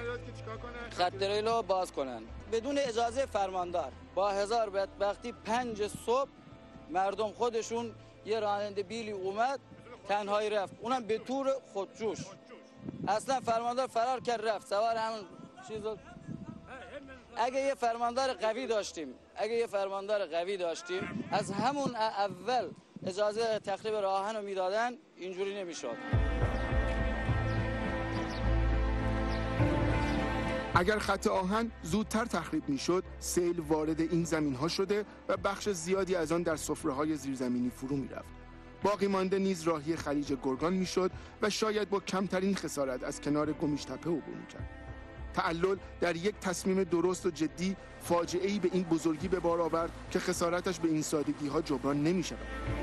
خط ریل رو باز کنن بدون اجازه فرماندار. با هزار بدبختی پنج صبح مردم خودشون، یه راننده بیلی اومد تنهایی رفت، اونم به طور خودجوش. اصلا فرماندار فرار کرد رفت سوار همون چیزو. اگه یه فرماندار قوی داشتیم اگه یه فرماندار قوی داشتیم از همون اول اجازه تخریب راه آهن رو میدادن، اینجوری نمیشد. اگر خط آهن زودتر تخریب میشد، سیل وارد این زمین ها شده و بخش زیادی از آن در سفره‌های زیرزمینی فرو میرفت. باقی مانده نیز راهی خلیج گرگان میشد و شاید با کمترین خسارت از کنار گمیشتپه عبور میکرد. تعلل در یک تصمیم درست و جدی فاجعه‌ای به این بزرگی به بار آورد که خسارتش به این سادگی ها جبران نمی شود.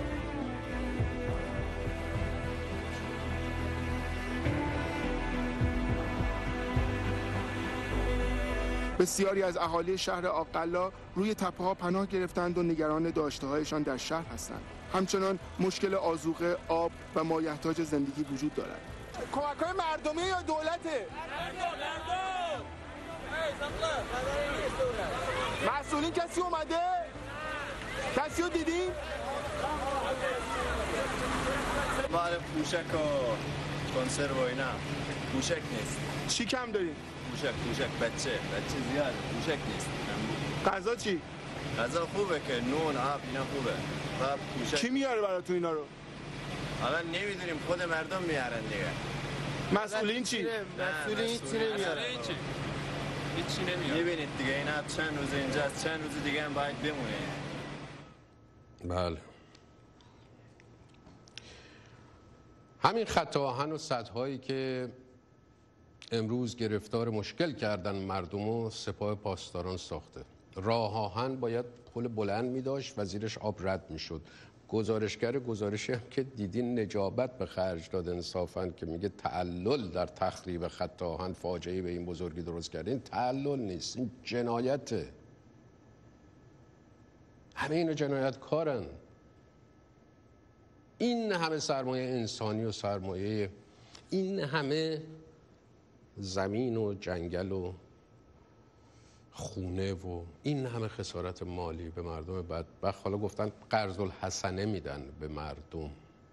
بسیاری از اهالی شهر آقلا روی تپه ها پناه گرفتند و نگران داشته هایشان در شهر هستند. همچنان مشکل آذوقه، آب و مایحتاج زندگی وجود دارد. کمک‌های مردمی یا دولته؟ مسئولین کسی اومده؟ کسی رو دیدی؟ مال پوشک و کنسرو و اینا کوچک نیست. چی کم دارین؟ کوچک کوچک بچه بچه زیاد کوچک نیست. غذا چی؟ غذا خوبه که نون آب اینا خوبه. آب کوچک. کی میاره براتون اینا رو؟ حالا نمیدونیم خود مردم میارن دیگه. مسئولین چی؟ مسئولین هیچی نمیارن. هیچی نمیارن. میبینید دیگه اینا چند روز اینجاست چند روز دیگه هم باید بمونه. بله. همین خط آهن و سدهایی که امروز گرفتار مشکل کردن مردم و سپاه پاسداران ساخته. راه آهن باید پل بلند می داشت و زیرش آب رد می شد. گزارشگر گزارشی هم که دیدین نجابت به خرج داد انصافاً که میگه تعلل در تخریب خط آهن فاجعه به این بزرگی درست کرده. این تعلل نیست، این جنایته. همه اینو جنایت کارن. این همه سرمایه انسانی و سرمایه، این همه زمین و جنگل و خونه و این همه خسارت مالی به مردم بدبخت. حالا گفتن قرض الحسنه میدن به مردم.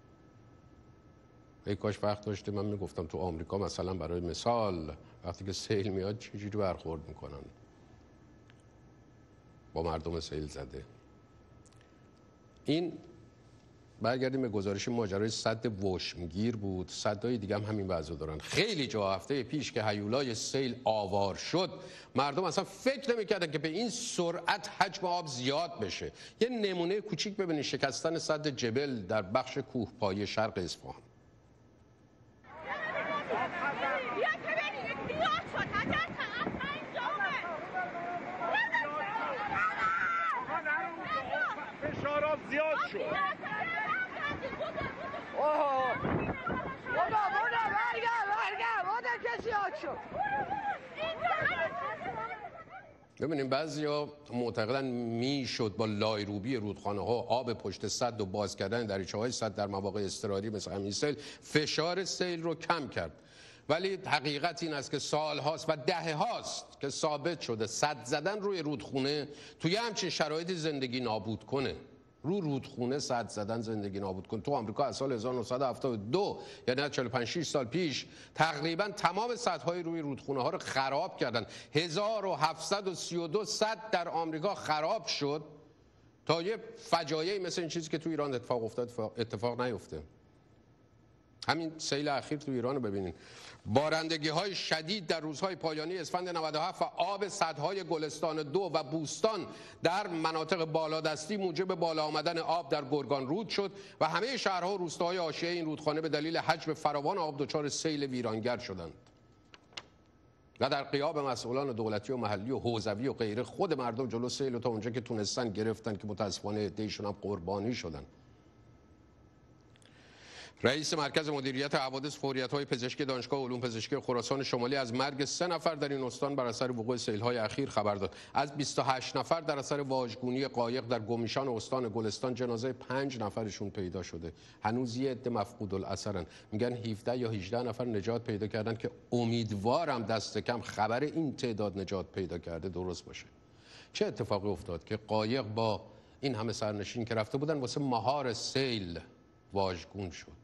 ای کاش وقت داشته من میگفتم تو آمریکا مثلا برای مثال وقتی که سیل میاد چجوری برخورد میکنن با مردم سیل زده. این برگردیم به گزارش ماجرای سد وشمگیر بود. سدهای دیگه هم همین وضع دارن. خیلی جا هفته پیش که هیولای سیل آوار شد مردم اصلا فکر نمی‌کردن که به این سرعت حجم آب زیاد بشه. یه نمونه کوچیک ببینید شکستن سد جبل در بخش کوهپایه شرق اصفهان. فشار آب زیاد شد. ببینیم بعضیا معتقدن میشد با لایروبی رودخانه ها آب پشت سد و باز کردن دریچه های سد در مواقع اضطراری مثل همین سیل فشار سیل رو کم کرد. ولی حقیقت این است که سال هاست و دهه هاست که ثابت شده سد زدن روی رودخونه توی همچین شرایطی زندگی نابود کنه. رو رودخونه سد زدن زندگی نابود کنه. تو آمریکا از سال هزار و نهصد و هفتاد و دو یعنی چهل و پنج شش سال پیش تقریبا تمام سدهای روی رودخونه ها رو خراب کردن. هزار و هفتصد و سی و دو سد در آمریکا خراب شد تا یه فجایعی مثل این چیزی که تو ایران اتفاق افتاد اتفاق نیفته. همین سیل اخیر تو ایران رو ببینین. بارندگی های شدید در روزهای پایانی اسفند نود و هفت و آب سدهای گلستان دو و بوستان در مناطق بالادستی موجب بالا آمدن آب در گرگان رود شد و همه شهرها و روستاهای حاشیه این رودخانه به دلیل حجم فراوان آب دچار سیل ویرانگر شدند. و در غیاب مسئولان دولتی و محلی و حوزوی و غیره خود مردم جلو سیل و تا اونجا که تونستن گرفتن که متاسفانه عده‌ایشون هم قربانی شدن. رئیس مرکز مدیریت حوادث فوریت‌های پزشکی دانشگاه علوم پزشکی خراسان شمالی از مرگ سه نفر در این استان بر اثر وقوع سیل‌های اخیر خبر داد. از بیست و هشت نفر در اثر واژگونی قایق در گمیشان استان گلستان جنازه پنج نفرشون پیدا شده. هنوز یه عده مفقود الاثرن. میگن هفده یا هجده نفر نجات پیدا کردن که امیدوارم دست کم خبر این تعداد نجات پیدا کرده درست باشه. چه اتفاقی افتاد که قایق با این همه سرنشین که رفته بودن واسه مهار سیل واژگون شد؟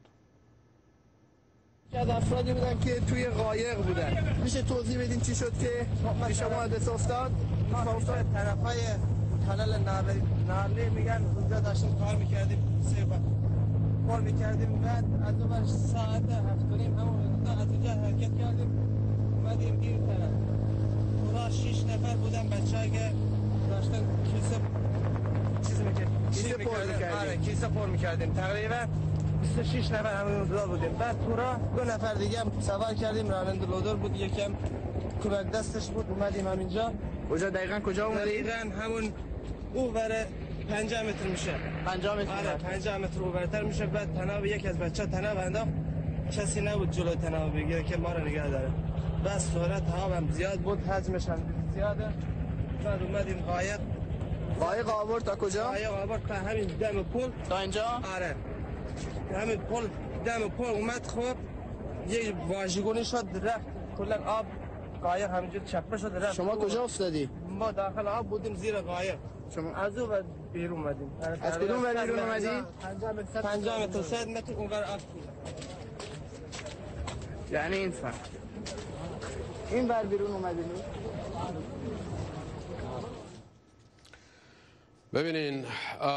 از افرادی بودن که توی قایق بودن. میشه توضیح بدین چی شد که به شما حادثه افتاد؟ ما افتاد طرفای تنل نارلی میگن اونجا داشتیم کار میکردیم سه بار کار میکردیم بعد از اون ساعت هفت و نیم همون از اونجا حرکت کردیم اومدیم این طرف. اونها شش نفر بودن بچه‌ها که داشتن کیسه چیز میکردیم کیسه پر میکردیم آره کیسه پر میکردیم تقریبا بیست و شش نفر همون اونجا بودیم. بعد پورا دو نفر دیگه هم سوار کردیم راننده لودر بود یکم کمک دستش بود اومدیم همینجا. کجا دقیقاً کجا اومدید؟ دقیقاً همون او بره پنجاه متر میشه. پنجاه متر؟ آره پنجاه متر اونورتر میشه. بعد تناب یک از بچه تناب انداخت کسی نبود جلو تناب بگیره که ما رو نگه داره. بس سرعت هوا هم زیاد بود حجمش هم زیاده. بعد اومدیم قایق قایق آورد تا کجا؟ قایق آورد تا همین دم پل تا اینجا؟ آره همین پل دم پل اومد خب یه واژگونی شد رفت کلا آب قایق همینجور چپه شد رفت. شما کجا افتادی؟ ما داخل آب بودیم زیر قایق. شما از اون بیرون اومدیم. از کدوم ور بیرون اومدی؟ پنجاه متر صد متر اونور آب. یعنی این فرق این بر بیرون اومدین. ببینین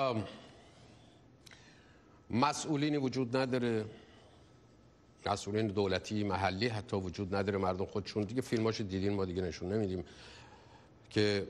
مسئولینی وجود نداره، مسئولین دولتی محلی حتی وجود نداره، مردم خودشون دیگه فیلماشو دیدین، ما دیگه نشون نمیدیم که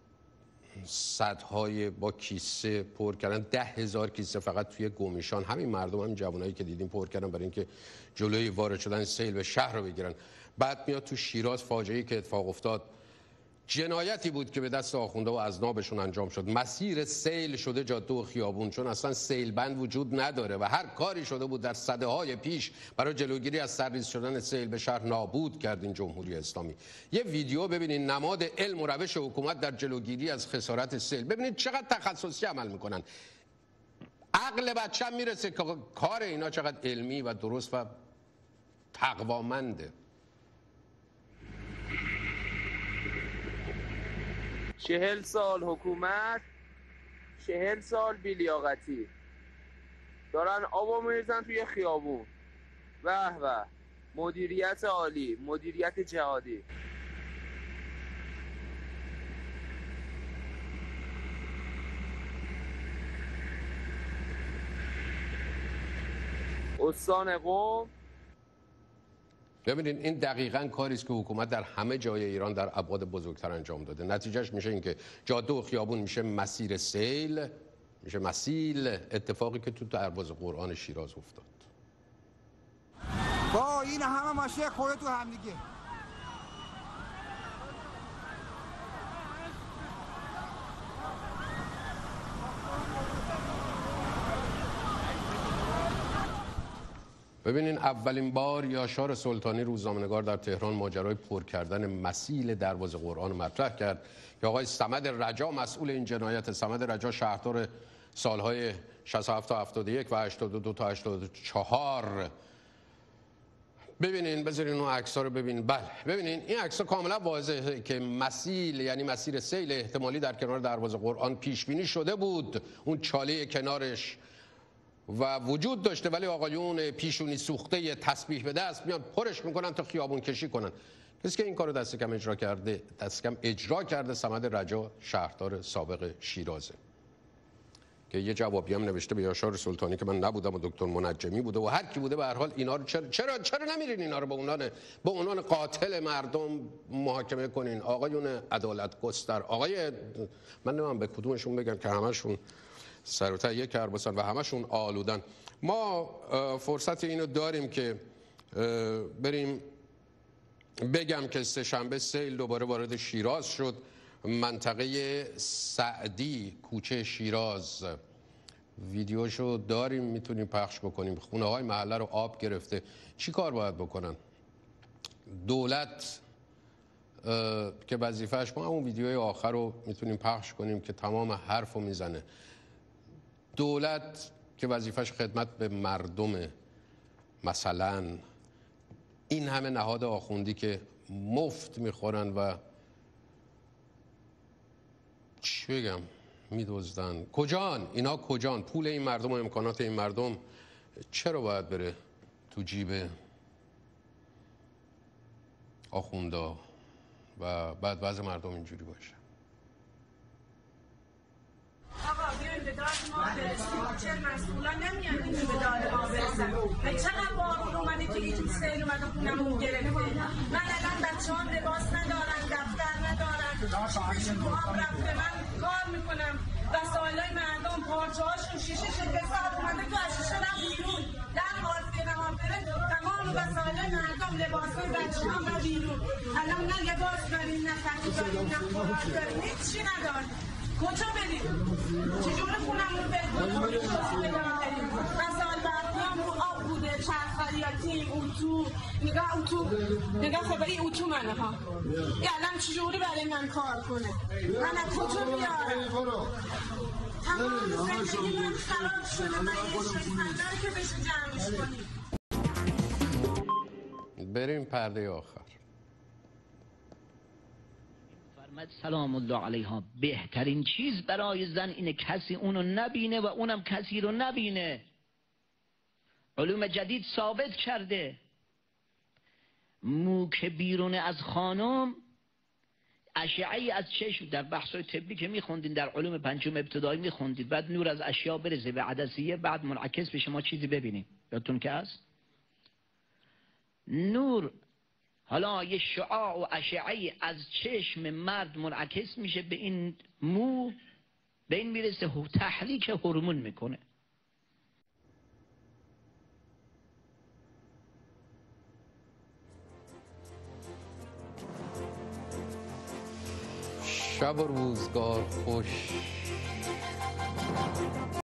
صدهای با کیسه پر کردن، ده هزار کیسه فقط توی گومیشان، همین مردم همین جوانایی که دیدیم پر کردن برای اینکه جلوی وارد شدن سیل به شهر رو بگیرن. بعد میاد تو شیراز فاجعه‌ای که اتفاق افتاد جنایتی بود که به دست آخونده و اذنابشون انجام شد. مسیر سیل شده جاده و خیابون، چون اصلا سیل بند وجود نداره و هر کاری شده بود در سده‌های پیش برای جلوگیری از سرریز شدن سیل به شهر نابود کرد این جمهوری اسلامی. یه ویدیو ببینید، نماد علم و روش حکومت در جلوگیری از خسارت سیل. ببینید چقدر تخصصی عمل میکنن. عقل بچه هم میرسه که کار اینا چقدر علمی و درست و تقوامنده. چهل سال حکومت، چهل سال بیلیاقتی، دارن آبو میریزن توی خیابون. به به، مدیریت عالی، مدیریت جهادی. استان قم. ببینید این دقیقاً کاری است که حکومت در همه جای ایران در ابعاد بزرگتر انجام داده. نتیجهش میشه اینکه جاده و خیابون میشه مسیر سیل، میشه مسیل، اتفاقی که تو دروازه قرآن شیراز افتاد. با این همه ماشین خوره تو هم دیگه. ببینین اولین بار یاشار سلطانی روزنامه‌نگار در تهران ماجرای پر کردن مسیل دروازه قرآن مطرح کرد که آقای صمد رجا مسئول این جنایت، صمد رجا شهردار سالهای شصت و هفت تا هفتاد و یک و هشتاد و دو تا هشتاد و چهار. ببینین، بذارین اون عکس‌ها رو ببینین. بله ببینین این عکس‌ها کاملا واضحه که مسیل یعنی مسیر سیل احتمالی در کنار دروازه قرآن پیش بینی شده بود، اون چاله کنارش و وجود داشته، ولی آقایون پیشونی سوخته تسبیح به دست میان پرش میکنن تا خیابون کشی کنن. کسی که این کارو دست کم اجرا کرده دست کم اجرا کرده صمد رجا شهردار سابق شیرازه که یه جوابی هم نوشته به یاشار سلطانی که من نبودم و دکتر منجمی بوده و هر کی بوده به هر حال اینا رو چرا چرا چرا نمیرین اینا رو به عنوان به عنوان قاتل مردم محاکمه کنین؟ آقایون عدالت گستر، آقای من نمیدونم به کدومشون بگم که همشون سر و ته یک کرباسن و همشون آلودن. ما فرصت اینو داریم که بریم بگم که سه شنبه سیل دوباره وارد شیراز شد، منطقه سعدی کوچه شیراز. ویدیوشو داریم میتونیم پخش بکنیم. خونه های محله رو آب گرفته. چی کار باید بکنن؟ دولت که وظیفه‌اش، ما اون ویدیوی آخر رو میتونیم پخش کنیم که تمام حرفو میزنه. دولت که وظیفش خدمت به مردم، مثلا این همه نهاد آخوندی که مفت میخورن و چی بگم میدزدن، کجان اینا؟ کجان پول این مردم و امکانات این مردم چرا باید بره تو جیب آخوندا و بعد وضع مردم اینجوری باشه؟ آقا بیاین به داد ما برسیم. چه مسئولان نمیان اینجا به داد ما برسن؟ و چقدر بارون اومده که اینجور سیل اومده خونمون گرفته. من الان بچه هم لباس ندارن، دفتر ندارن، چیزش تو هم رفته. من کار میکنم، وسایلای مردم پارچه‌هاشون شیشه شد به ساعت اومده تو از شیشه رفت بیرون. در قاضی نمام بره تمام وسایلای مردم، لباسای بچه هم رفت بیرون. الان نه لباس داریم، نه خطی داریم، نه خوراک داریم، هیچی نداریم. کجا بریم؟ چجوری خونمون بریم؟ مثال برقیامون آب بوده، چرخاریاتیم، اتو، نگاه اتو، نگاه خبری اتو منه ها. یه الان چجوری برای من کار کنه؟ من از کجا بیارم؟ تمام زندگی من خراب شده، من یه شکنداری که بشه جمعش کنیم. بریم پرده آخر. سلام الله علیها. بهترین چیز برای زن اینه کسی اونو نبینه و اونم کسی رو نبینه. علوم جدید ثابت کرده مو که بیرون از خانم اشعه از چشم در بحث‌های طبی که میخوندین در علوم پنجم ابتدایی میخوندید، بعد نور از اشیا برسه به عدسیه، بعد منعکس به شما چیزی ببینید. یادتون که هست نور، حالا یه شعاع و اشعه از چشم مرد منعکس میشه به این مو، به این میرسه تحریک هورمون میکنه. شب و روزگار خوش.